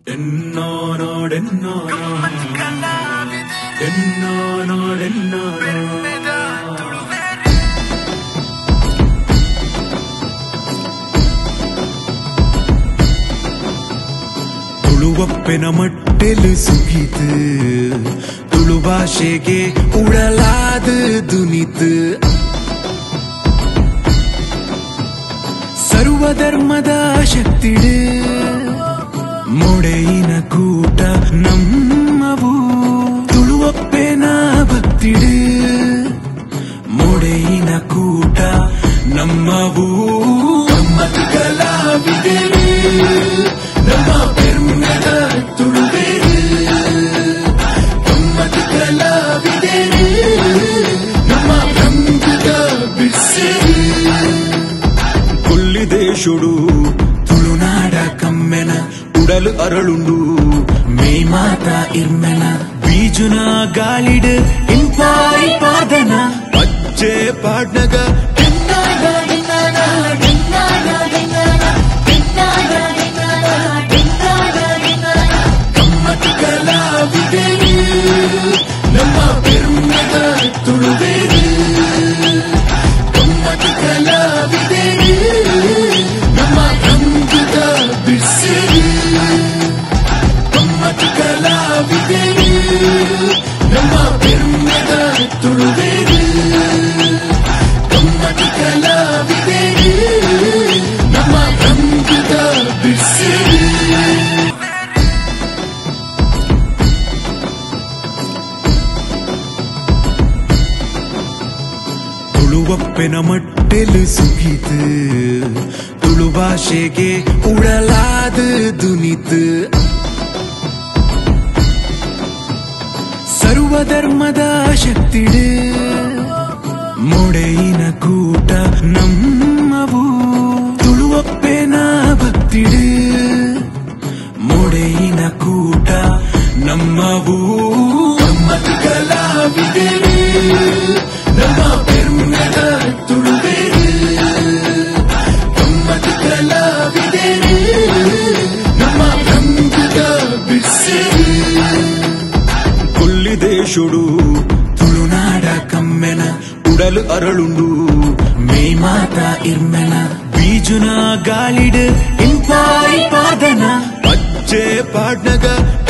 ತುಳುವಪ್ಪೆನ ಮಟ್ಟೆಲು ಸುಗಿತು ತುಳು ಭಾಷೆಗೆ ಉಡಲಾದ ದುನಿತು ಸರ್ವಧರ್ಮದ ಶಕ್ತಿಡು ಮೊಡೆಯಿನ ಕೂಟ ನಮ್ಮವು ತುಳುವಪ್ಪೆನ ಭಕ್ತಿಡು ಮೊಡೆಯಿನ ಕೂಟ ನಮ್ಮವು ಗಮ್ಮತ್ತು ಕಲಾವಿದರು ನಮ್ಮ ಬೆರ್ಮದ ತುಳುವೇರು ಗಮ್ಮತ್ತು ಕಲಾವಿದರು ನಮ್ಮ ರಂಗದ ಬಿರ್ಸೆರು ಕೊಲ್ಲಿದೇಶುಡು ತುಳುನಾಡ ಕಮ್ಮೆನ ಉಡಲು ಅರಳುಂಡು ಮೇ ಮಾತ ಇರ್ಮೆನ ಬೀಜುನ ಗಾಳಿಡ್ ಇಂಪಾಯಿ ಪಾದನ ಅಜ್ಜೆ ಪಾಡ್ನಗ ಗಮ್ಮತ್ತು ಕಲಾವಿದರು ನಮ್ಮ ಬೆರ್ಮದ ತುಳುವೇರು ಗಮ್ಮತ್ತು ಕಲಾವಿದರು ನಮ್ಮ ರಂಗದ ಬಿರ್ಸೆರು ಗಮ್ಮತ್ತು ಕಲಾವಿದರು ನಮ್ಮ ಬೆರ್ಮದ ತುಳುವೇರು ಗಮ್ಮತ್ತು ಕಲಾವಿದರು ನಮ್ಮ ರಂಗದ ಬಿರ್ಸೆರು ತುಳುವಪ್ಪೆನ ಮಟ್ಟೆಲು ಸುಗಿತು ತುಳು ಭಾಷೆಗೆ ಉಡಲಾದ ದುನಿತು ಸರ್ವಧರ್ಮದ ಶಕ್ತಿಡು ಮೊಡೆಯಿನ ಕೂಟ ನಮ್ಮವು ತುಳುವಪ್ಪೆನ ಭಕ್ತಿಡು ಮೊಡೆಯಿನ ಕೂಟ ನಮ್ಮವು ಗಮ್ಮತ್ತು ಕಲಾವಿದರು ನಮ್ಮ ಬೆರ್ಮದ ತುಳುವೇರು ಗಮ್ಮತ್ತು ಕಲಾವಿದರು ನಮ್ಮ ರಂಗದ ಬಿರ್ಸೆರು ಕೊಲ್ಲಿದೇಶುಡು ತುಳುನಾಡ ಕಮ್ಮೆನ ಉಡಲು ಅರಳುಂಡು ಮೇ ಮಾತ ಇರ್ಮೆನ ಬೀಜುನ ಗಾಳಿಡ್ ಇಂಪಾಯಿ ಪಾದನ ಅಜ್ಜೆ ಪಾಡ್ನಗ